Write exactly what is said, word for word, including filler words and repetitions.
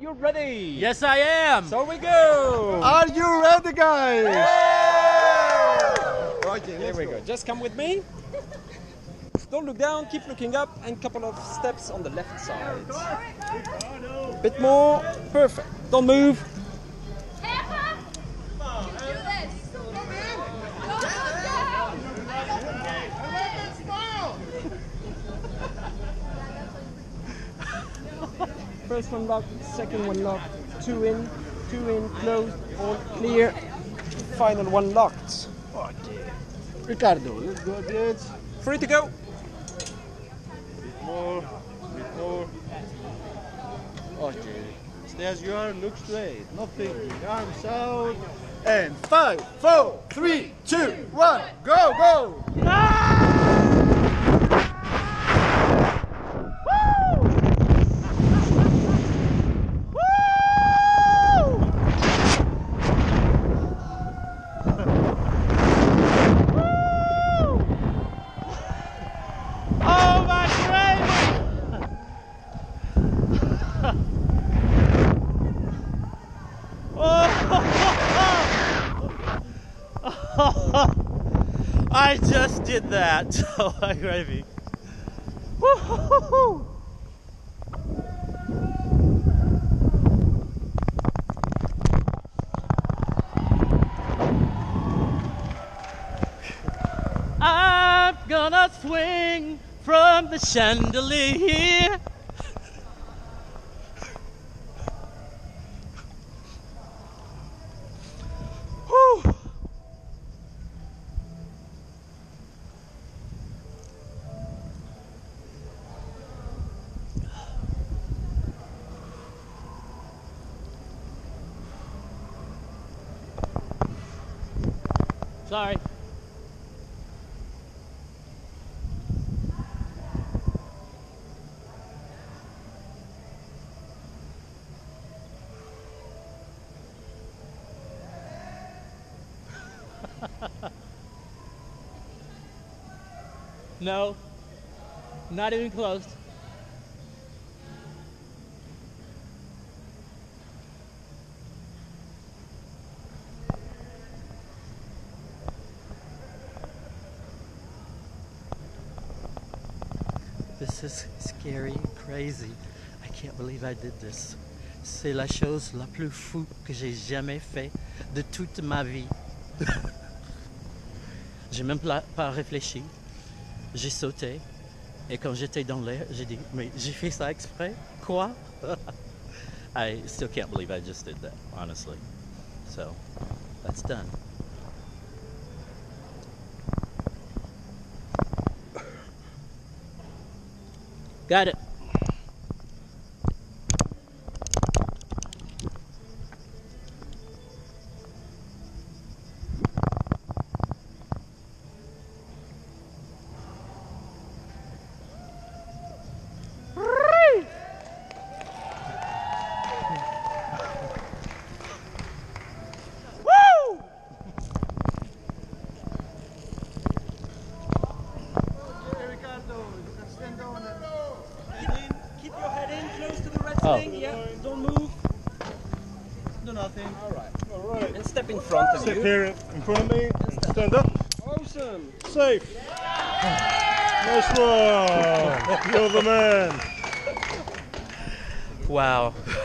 you ready? Yes, I am. So we go. Are you ready, guys? Yeah! Okay, Here we go. Just come with me. Don't look down, keep looking up, and couple of steps on the left side. Bit more. Perfect. Don't move. First one locked, second one locked, two in, two in, closed, all clear. Final one locked. Okay. Ricardo, let's go a bit. Free to go. Bit more, bit more. Okay. Stay as you are, look straight, not thinking. Arms out. And five, four, three, two, one, go, go! I just did that. So I'm gravy. Woo-hoo-hoo-hoo. I'm gonna swing from the chandelier. Whew. Sorry. No, not even close. This is scary and crazy. I can't believe I did this. C'est la chose la plus fou que j'ai jamais fait de toute ma vie. J'ai même pas réfléchi. J'ai sauté. Et quand j'étais dans l'air, j'ai dit, mais j'ai fait ça exprès? Quoi? I still can't believe I just did that, honestly. So, that's done. Got it. Oh. Yeah, don't move. Do nothing. All right. All right. And step in front of Step you. here in front of me. And stand up. Awesome. Safe. Nice one. You're the man. Wow.